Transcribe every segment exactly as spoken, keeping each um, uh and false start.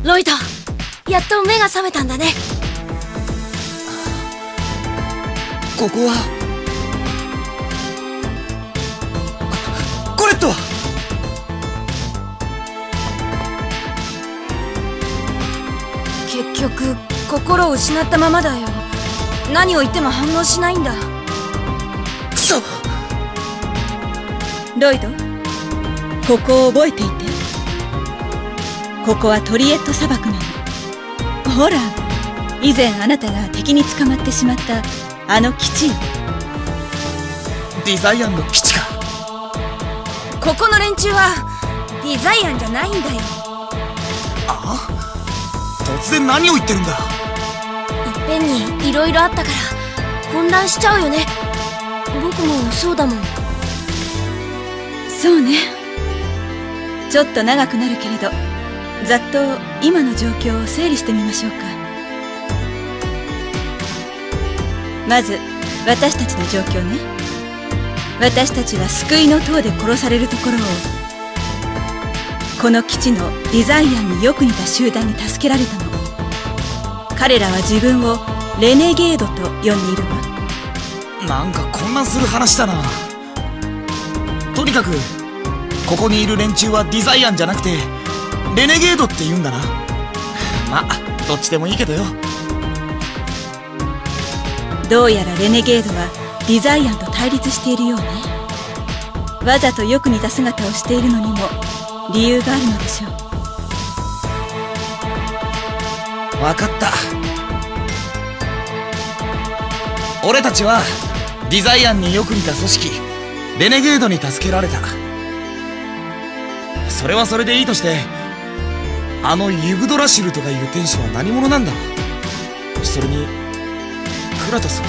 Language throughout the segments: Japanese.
ロイド、やっと目が覚めたんだね。 ここはコレットは結局心を失ったままだよ。何を言っても反応しないんだ。 くそ。 ロイド、ここを覚えていて。ここはトリエット砂漠なの。ほら、以前あなたが敵に捕まってしまったあの基地よ。 ディザイアンの基地か。 ここの連中はディザイアンじゃないんだよ。 あ？突然何を言ってるんだ。 いっぺんにいろいろあったから混乱しちゃうよね。僕もそうだもん。 そうね。ちょっと長くなるけれど、ざっと今の状況を整理してみましょうか。まず私たちの状況ね。私たちは救いの塔で殺されるところを、この基地のディザイアンによく似た集団に助けられたの。彼らは自分をレネゲードと呼んでいるわ。 なんか混乱する話だな。とにかくここにいる連中はディザイアンじゃなくてレネゲードって言うんだな。まあどっちでもいいけどよ。 どうやらレネゲードはディザイアンと対立しているようね。わざとよく似た姿をしているのにも理由があるのでしょう。 分かった。俺たちはディザイアンによく似た組織レネゲードに助けられた。それはそれでいいとして、あのユグドラシルとかいう天使は何者なんだ。それにクラトスは。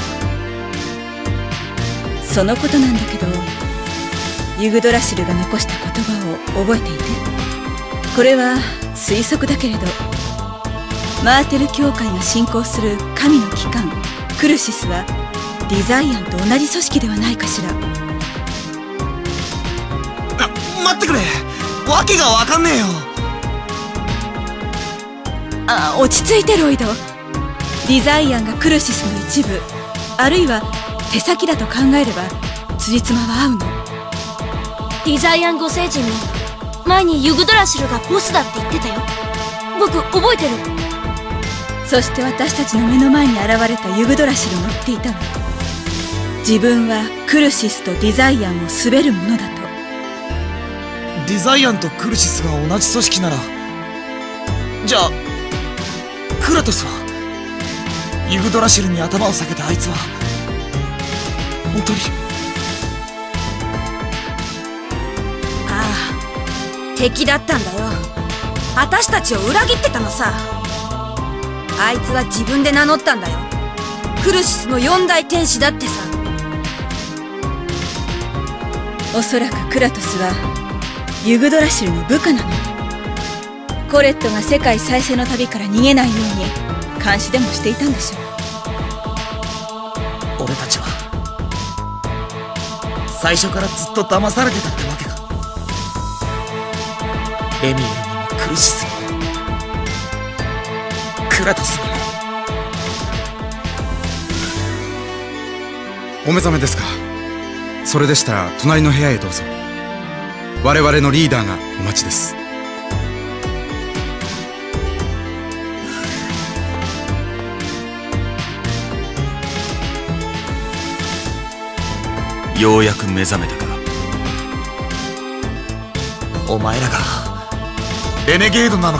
そのことなんだけど、ユグドラシルが残した言葉を覚えていて。これは推測だけれど、マーテル教会が信仰する神の機関クルシスはディザイアンと同じ組織ではないかしら。 あ、待ってくれ。わけがわかんねえよ。 あ、落ち着いてロイド。ディザイアンがクルシスの一部、あるいは手先だと考えれば辻褄は合うの。 ディザイアン五星人も前にユグドラシルがボスだって言ってたよ。僕覚えてる。 そして私たちの目の前に現れたユグドラシルも言っていたわ。自分はクルシスとディザイアンを滑るものだと。 ディザイアンとクルシスが同じ組織なら、じゃあクラトスはユグドラシルに頭を下げたあいつは本当に。 ああ、敵だったんだよ。私たちを裏切ってたのさ。あいつは自分で名乗ったんだよ。クルシスの四大天使だってさ。 おそらくクラトスはユグドラシルの部下なの。コレットが世界再生の旅から逃げないように監視でもしていたんでしょう。俺たちは最初からずっと騙されてたってわけか。レミールにもクルシスにもクラトスにも。 お目覚めですか。それでしたら隣の部屋へどうぞ。我々のリーダーがお待ちです。 ようやく目覚めたか。 お前らがレネゲードなのか。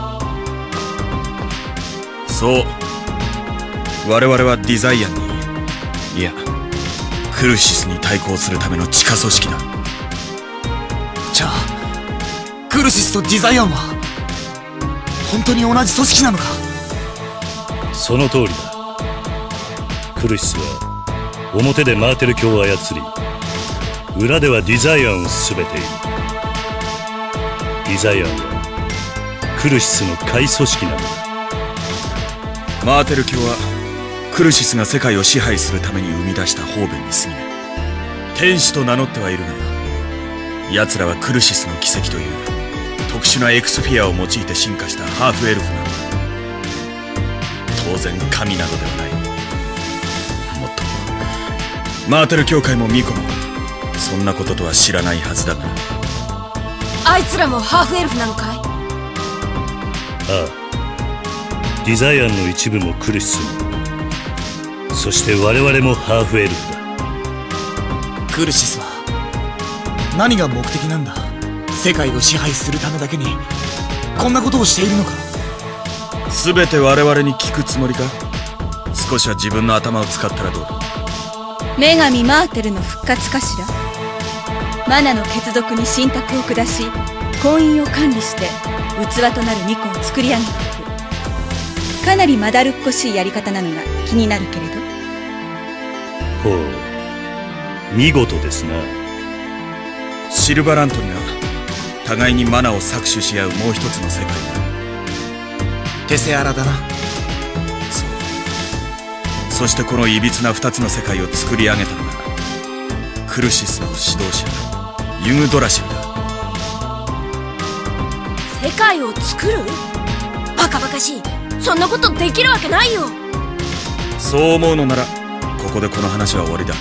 そう、我々はディザイアンに、いやクルシスに対抗するための地下組織だ。 じゃあクルシスとディザイアンは本当に同じ組織なのか。 その通りだ。クルシスは表でマーテル教を操り、裏ではディザイアンを進めている。ディザイアンはクルシスの下位組織なのだ。 マーテル教はクルシスが世界を支配するために生み出した方便に過ぎない。天使と名乗ってはいるが、奴らはクルシスの奇跡という特殊なエクスフィアを用いて進化したハーフエルフなのだ。当然神などではない。もっとマーテル教会もミコもそんなこととは知らないはずだがな。 あいつらもハーフエルフなのかい？ ああ、ディザイアンの一部もクルシスも、そして我々もハーフエルフだ。 クルシスは何が目的なんだ？世界を支配するためだけにこんなことをしているのか？ 全て我々に聞くつもりか？少しは自分の頭を使ったらどうだ？ 女神マーテルの復活かしら。マナの血族に神託を下し、婚姻を管理して器となる巫女を作り上げていく。かなりまだるっこしいやり方なのが気になるけれど。 ほう、見事ですな。 シルバラントには互いにマナを搾取し合うもう一つの世界がある。 テセアラだな。 そう。そしてこのいびつな二つの世界を作り上げたのがクルシスの指導者ユグドラシルだ。 世界を作る？バカバカしい。そんなことできるわけないよ。 そう思うのならここでこの話は終わりだ。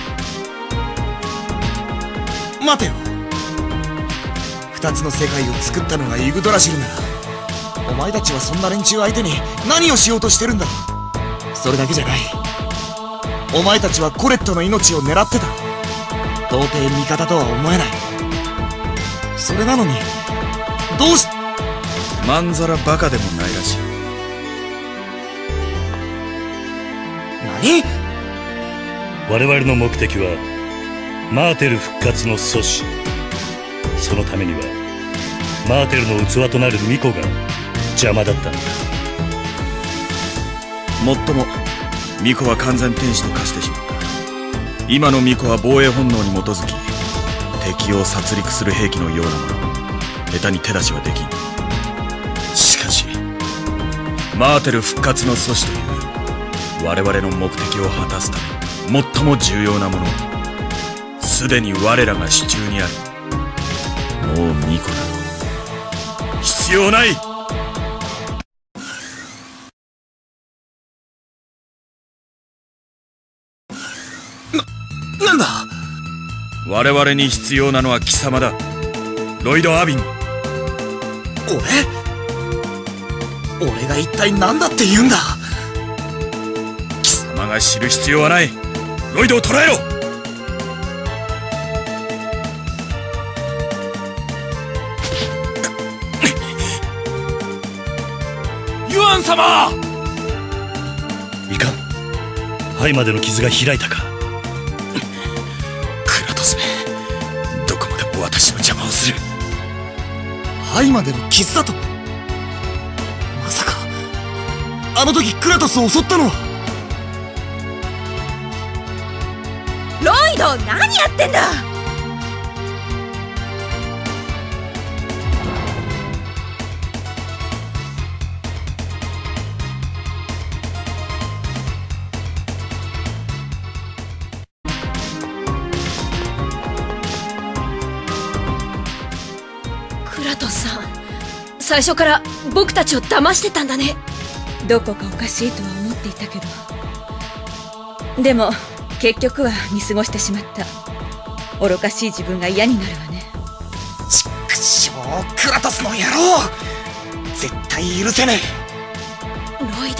待てよ。二つの世界を作ったのがユグドラシルなら、お前たちはそんな連中相手に何をしようとしてるんだ？それだけじゃない。お前たちはコレットの命を狙ってた。到底味方とは思えない。それなのにどうし… まんざらバカでもないらしい。 何？ 我々の目的はマーテル復活の阻止。そのためにはマーテルの器となる巫女が邪魔だったのだ。 もっとも巫女は完全天使と化してしまった。今の巫女は防衛本能に基づき敵を殺戮する兵器のようなもの、下手に手出しはできん。しかしマーテル復活の阻止という我々の目的を果たすために最も重要なもの、すでに我らが手中にある。もう巫女など必要ない。 な、なんだ？ 我々に必要なのは貴様だ、ロイド・アビン。 俺？俺が一体何だって言うんだ？ 貴様が知る必要はない。ロイドを捕らえろ。 ユアン様！ いかん。肺までの傷が開いたか。 クラトスめ、どこまでも私の邪魔をする。 肺までの傷だと？まさかあの時クラトスを襲ったのは… ロイド、何やってんだ！クラトスさん、最初から僕たちを騙してたんだね。 どこかおかしいとは思っていたけど、でも結局は見過ごしてしまった。愚かしい自分が嫌になるわね。 ちっくしょう、クラトスの野郎！絶対許せねえ。 ロイド、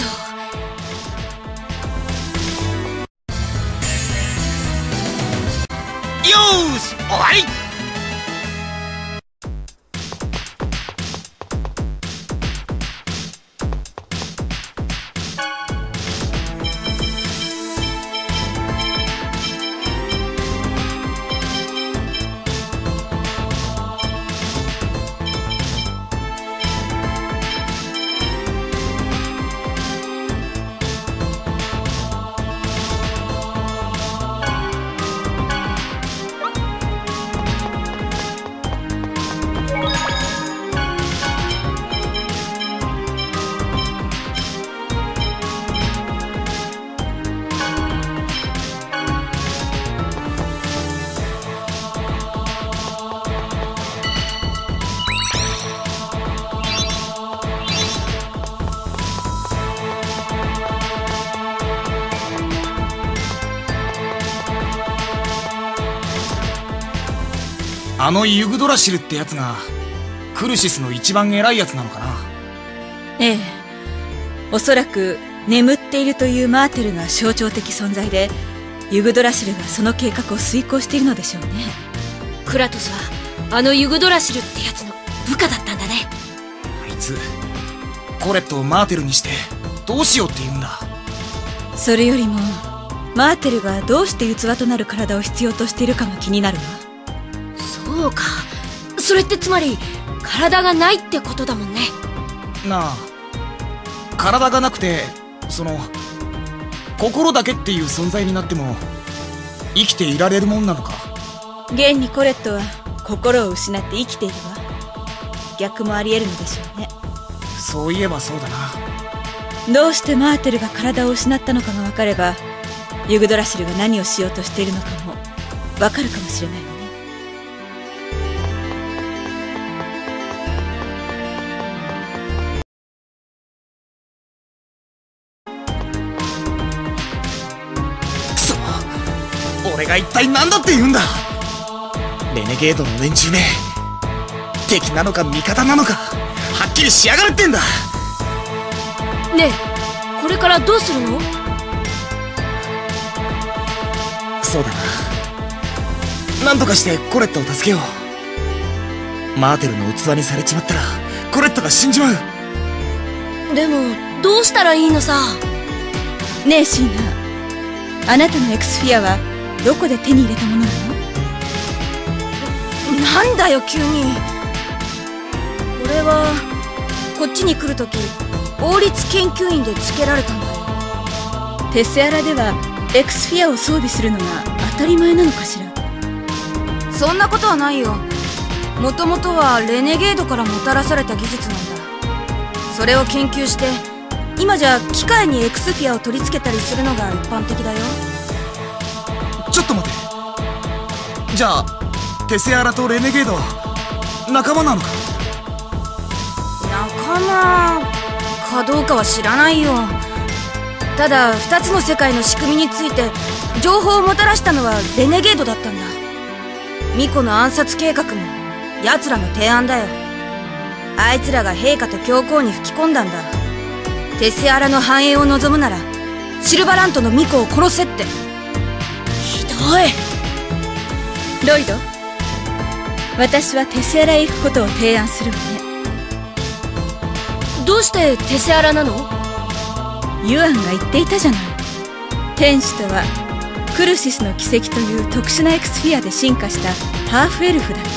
よーし、終わり！ あのユグドラシルってやつがクルシスの一番偉いやつなのかな。 ええ、おそらく眠っているというマーテルが象徴的存在で、ユグドラシルがその計画を遂行しているのでしょうね。 クラトスはあのユグドラシルってやつの部下だったんだね。 あいつコレットをマーテルにしてどうしようって言うんだ。 それよりもマーテルがどうして器となる体を必要としているかが気になるわ。 そうか、それってつまり体がないってことだもんね。 なあ、体がなくてその心だけっていう存在になっても生きていられるもんなのか。 現にコレットは心を失って生きているわ。逆もありえるのでしょうね。 そういえばそうだな。 どうしてマーテルが体を失ったのかが分かれば、ユグドラシルが何をしようとしているのかも分かるかもしれないわね。 くそ、俺が一体何だって言うんだ。レネゲードの連中め、敵なのか味方なのかはっきりしやがるってんだ。 ねえ、これからどうするの？ そうだな、なんとかしてコレットを助けよう。マーテルの器にされちまったらコレットが死んじまう。 でもどうしたらいいのさ。 ねえシーナ、あなたのエクスフィアはどこで手に入れたものなの？ なんだよ急に。これはこっちに来るとき王立研究員でつけられたんだよ。 テセアラではエクスフィアを装備するのが当たり前なのかしら。 そんなことはないよ。もともとはレネゲードからもたらされた技術なんだ。それを研究して今じゃ機械にエクスフィアを取り付けたりするのが一般的だよ。 ちょっと待て、じゃあテセアラとレネゲードは仲間なのか？ 仲間かどうかは知らないよ。ただふたつの世界の仕組みについて情報をもたらしたのはレネゲードだったんだ。ミコの暗殺計画も奴らの提案だよ。あいつらが陛下と教皇に吹き込んだんだ。テセアラの繁栄を望むならシルバラントのミコを殺せって。ひどい。 ロイド、私はテセアラへ行くことを提案するわね。 どうしてテセアラなの？ ユアンが言っていたじゃない。天使とはクルシスの奇跡という特殊なエクスフィアで進化したハーフエルフだって。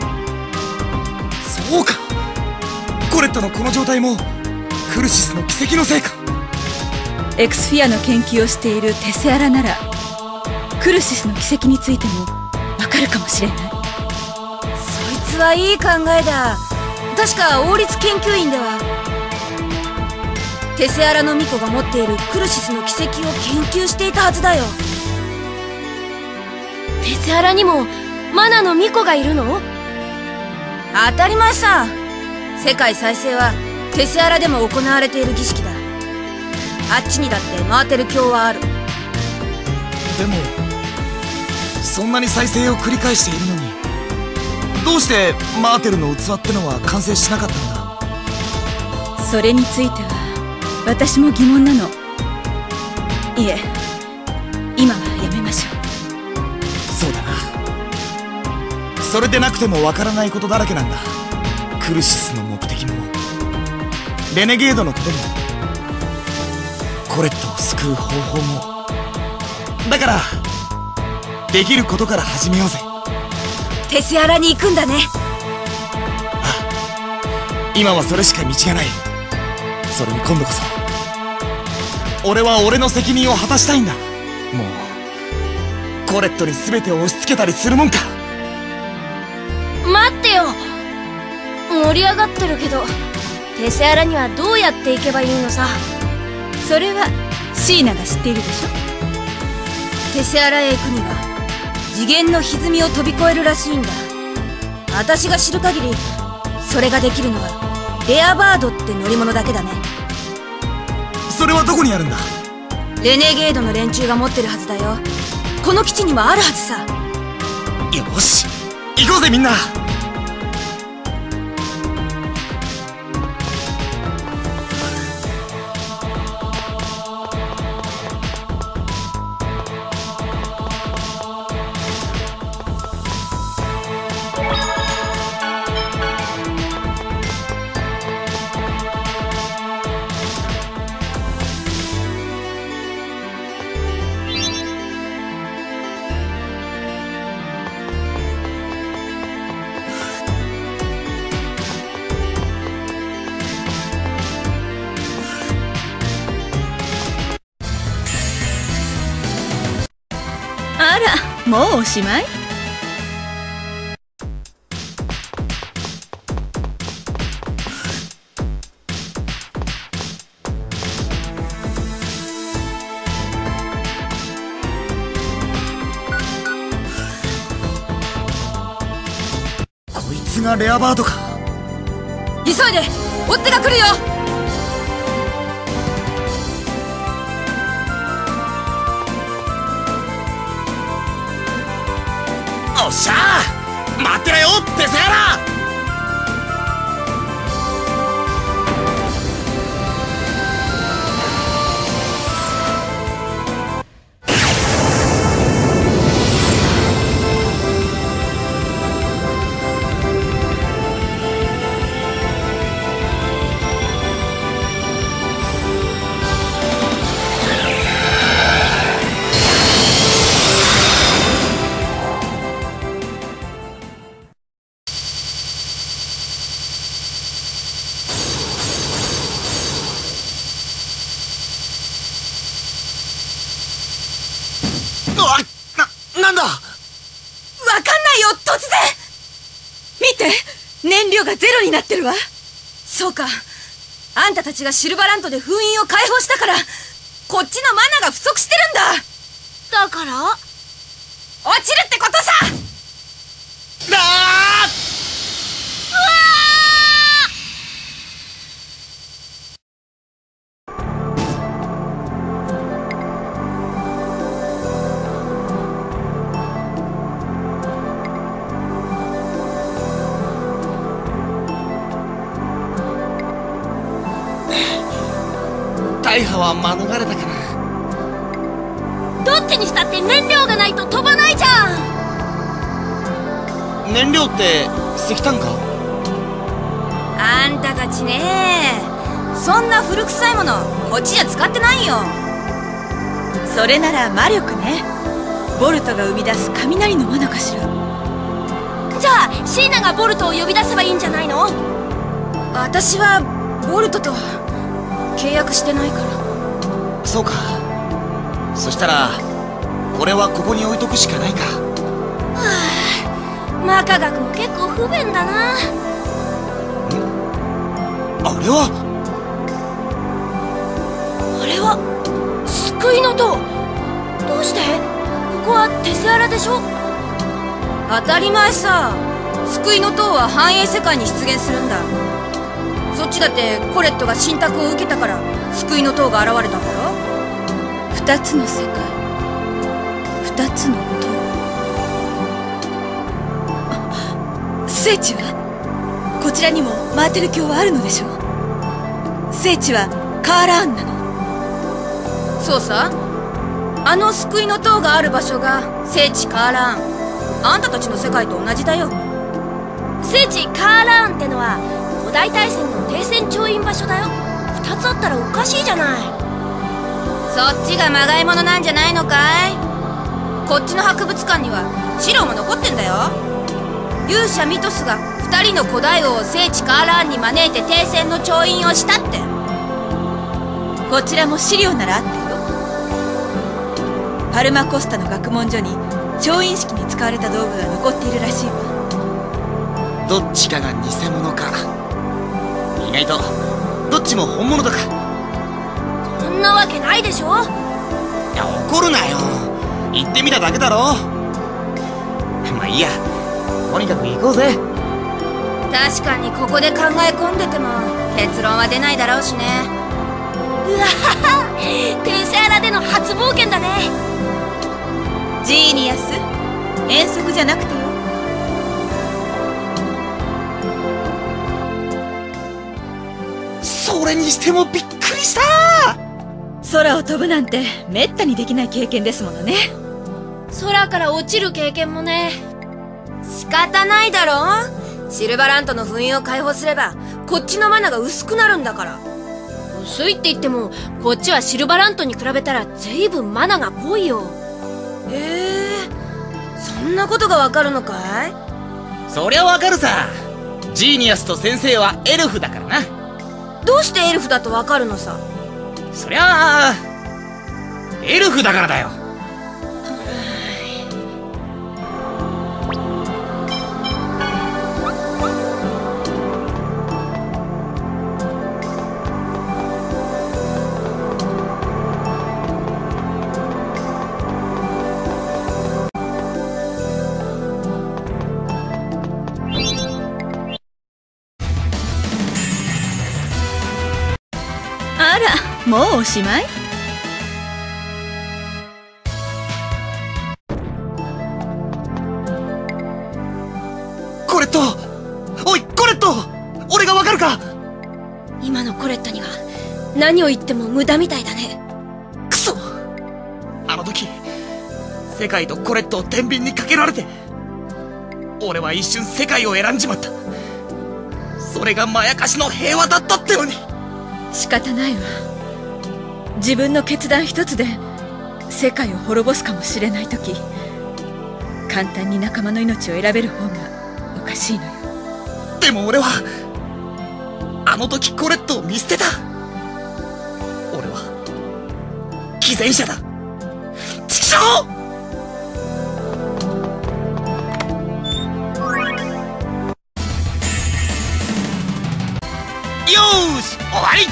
そうか、コレットのこの状態もクルシスの奇跡のせいか。 エクスフィアの研究をしているテセアラならクルシスの奇跡についてもわかるかもしれない。 そいつはいい考えだ。確か王立研究員ではテセアラの巫女が持っているクルシスの奇跡を研究していたはずだよ。テセアラにもマナの巫女がいるの？当たり前さ。世界再生はテセアラでも行われている儀式だ。あっちにだってマーテル教はある。 でもそんなに再生を繰り返しているのにどうしてマーテルの器ってのは完成しなかったんだ？ それについては私も疑問なの。いえ、今はやめましょう。 そうだな、それでなくてもわからないことだらけなんだ。クルシスの目的もレネゲードのこともコレットを救う方法も。だからできることから始めようぜ。 テセアラに行くんだね。 ああ、今はそれしか道がない。それに今度こそ俺は俺の責任を果たしたいんだ。もうコレットに全てを押し付けたりするもんか。 待ってよ、盛り上がってるけどテセアラにはどうやって行けばいいのさ。 それはシーナが知っているでしょ。 テセアラへ行くには次元の歪みを飛び越えるらしいんだ。私が知る限りそれができるのはレアバードって乗り物だけだね。 それはどこにあるんだ？ レネゲードの連中が持ってるはずだよ。この基地にもあるはずさ。 よし、 行こうぜみんな。 あら、もうおしまい？ こいつがレアバードか。 急いで、追っ手が来るよ。 おっしゃー、待ってろよテセアラ。 燃料がゼロになってるわ。 そうか、あんたたちがシルバラントで封印を解放したからこっちのマナが不足してるんだ。だから落ちるってことさ。 だーうわ大破は免れたかな。 どっちにしたって燃料がないと飛ばないじゃん。 燃料って石炭か。 あんたたちね、そんな古臭いものこっちじゃ使ってないよ。 それなら魔力ね。ボルトが生み出す雷の罠かしら。 じゃあシーナがボルトを呼び出せばいいんじゃないの。私はボルトとは契約してないから。 そうか、そしたらこれはここに置いとくしかないか。 はあ、マカガクも結構不便だな。 あれはあれは救いの塔。どうして？ここはテセアラでしょ。当たり前さ。救いの塔は繁栄世界に出現するんだ。そっちだってコレットが信託を受けたから救いの塔が現れたんだろ。 二つの世界、二つの塔。あ、聖地はこちらにもマーテル教はあるのでしょう。聖地はカーラーンなの。 そうさ、あの救いの塔がある場所が聖地カーラーン。あんたたちの世界と同じだよ。聖地カーラーンってのは古代大戦の停戦調印場所だよ。二つあったらおかしいじゃない。そっちがまがいものなんじゃないのかい。こっちの博物館には資料も残ってんだよ。勇者ミトスが二人の古代王を聖地カーラーンに招いて停戦の調印をしたって。 こちらも資料ならあったよ。パルマコスタの学問所に調印式に使われた道具が残っているらしいわ。 どっちかが偽物か。意外とどっちも本物とか。 そんなわけないでしょ。 いや、怒るなよ。言ってみただけだろ。まあいいや、とにかく行こうぜ。 確かにここで考え込んでても結論は出ないだろうしね。うわはは、テセアラでの初冒険だね。 ジーニアス、遠足じゃなくてよ。 れにしてもびっくりした。 空を飛ぶなんてめったにできない経験ですものね。 空から落ちる経験もね。仕方ないだろ。シルバラントの封印を解放すればこっちのマナが薄くなるんだから。薄いって言ってもこっちはシルバラントに比べたら随分マナが濃いよ。ええー、そんなことがわかるのかい？ そりゃわかるさ。ジーニアスと先生はエルフだからな。 どうしてエルフだとわかるのさ？ そりゃあエルフだからだよ。 あら、もうおしまい？ コレット、おいコレット、俺がわかるか？ 今のコレットには何を言っても無駄みたいだね。 クソ、あの時世界とコレットを天秤にかけられて俺は一瞬世界を選んじまった。それがまやかしの平和だったってのに。 仕方ないわ。自分の決断一つで世界を滅ぼすかもしれない時、簡単に仲間の命を選べる方がおかしいのよ。 でも俺はあの時コレットを見捨てた。俺は偽善者だ。畜生！よーし、終わり！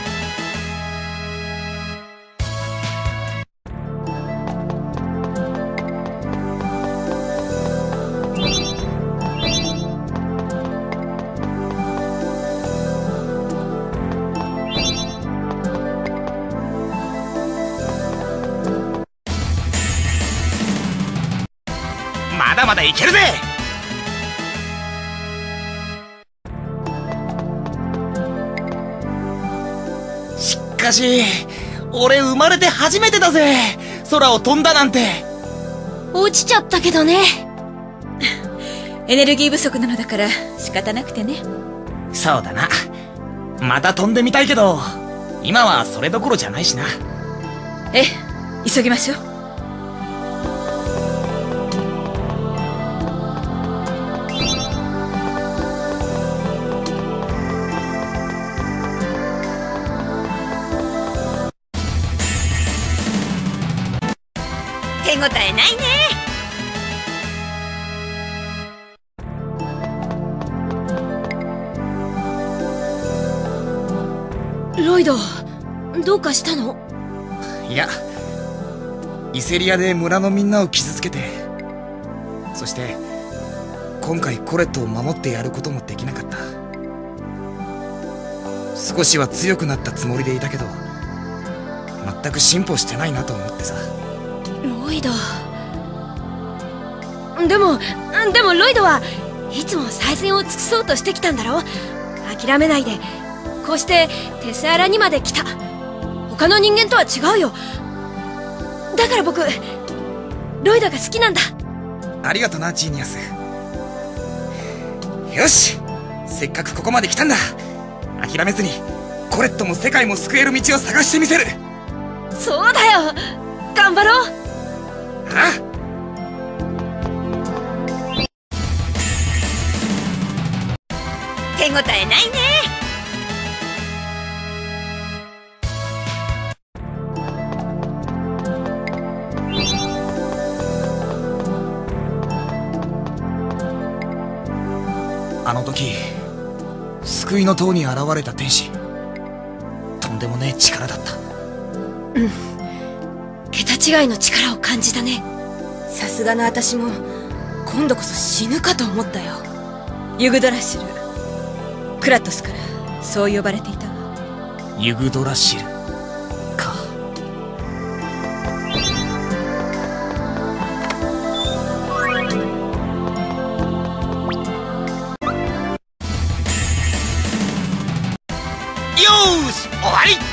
まだまだいけるぜ！しかし俺生まれて初めてだぜ、空を飛んだなんて。 落ちちゃったけどね。 エネルギー不足なのだから仕方なくてね。 そうだな。また飛んでみたいけど今はそれどころじゃないしな。 ええ、急ぎましょう。 手応えないね。ロイド、どうかしたの？ いや、イセリアで村のみんなを傷つけて、そして今回コレットを守ってやることもできなかった。少しは強くなったつもりでいたけど全く進歩してないなと思ってさ。 ロイド、でもでもロイドはいつも最善を尽くそうとしてきたんだろ。諦めないでこうしてテスアラにまで来た。他の人間とは違うよ。だから僕ロイドが好きなんだ。 ありがとなジーニアス。よし、せっかくここまで来たんだ。諦めずにコレットも世界も救える道を探してみせる。 そうだよ、頑張ろう。 ああ、 手応えないね。 あの時救いの塔に現れた天使、とんでもねえ力だった。 うん、桁違いの力を感じたね。さすがの私も今度こそ死ぬかと思ったよ。 ユグドラシル、クラトスからそう呼ばれていたわ。 ユグドラシルか。よーし、 し終わり。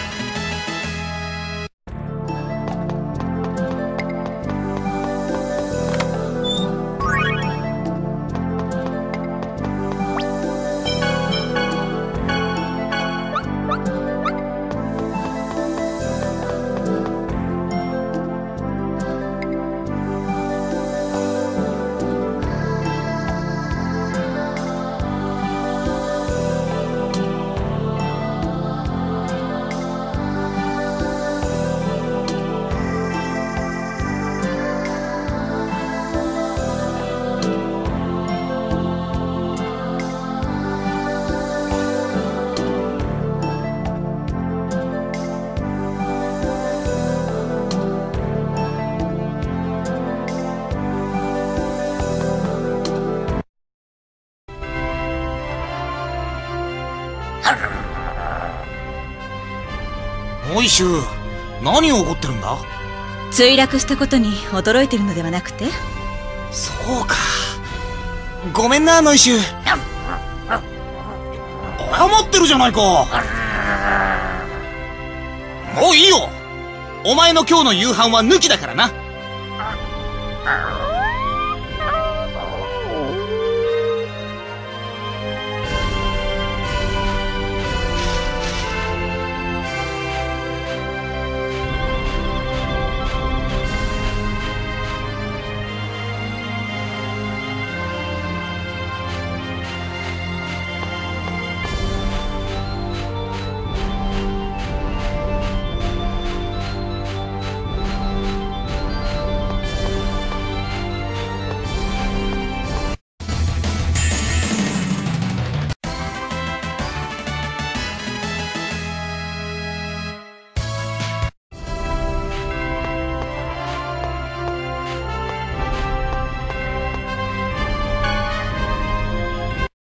おいシュ、何を怒ってるんだ？ 墜落したことに驚いてるのではなくて？ そうか、ごめんなノイシュ。謝ってるじゃないか。もういいよ、お前の今日の夕飯は抜きだからな。